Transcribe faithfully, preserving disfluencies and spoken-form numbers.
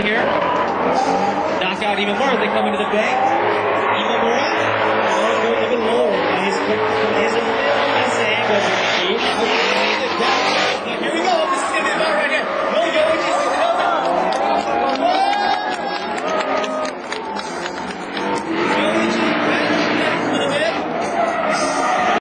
here. Knock out even more as they come into the bank. Ima Morales.